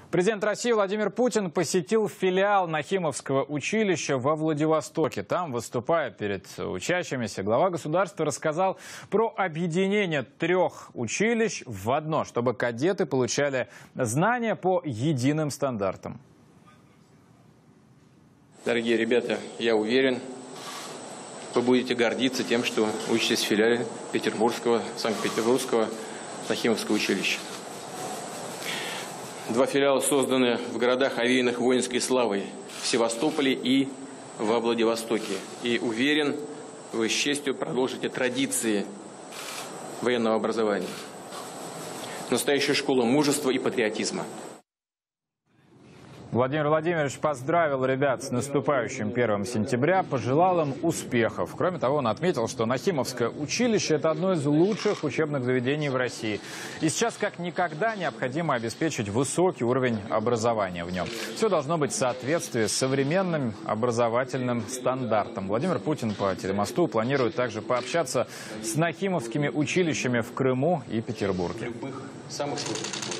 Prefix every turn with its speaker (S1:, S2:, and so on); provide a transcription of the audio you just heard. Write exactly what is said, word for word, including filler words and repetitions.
S1: Президент России Владимир Путин посетил филиал Нахимовского училища во Владивостоке. Там, выступая перед учащимися, глава государства рассказал про объединение трех училищ в одно, чтобы кадеты получали знания по единым стандартам.
S2: Дорогие ребята, я уверен, вы будете гордиться тем, что учитесь в филиале Петербургского, Санкт-Петербургского Нахимовского училища. Два филиала созданы в городах, овеянных воинской славой, в Севастополе и во Владивостоке. И уверен, вы с честью продолжите традиции военного образования. Настоящая школа мужества и патриотизма.
S1: Владимир Владимирович поздравил ребят с наступающим первым сентября, пожелал им успехов. Кроме того, он отметил, что Нахимовское училище – это одно из лучших учебных заведений в России. И сейчас как никогда необходимо обеспечить высокий уровень образования в нем. Все должно быть в соответствии с современным образовательным стандартом. Владимир Путин по телемосту планирует также пообщаться с Нахимовскими училищами в Крыму и Петербурге.
S2: Самых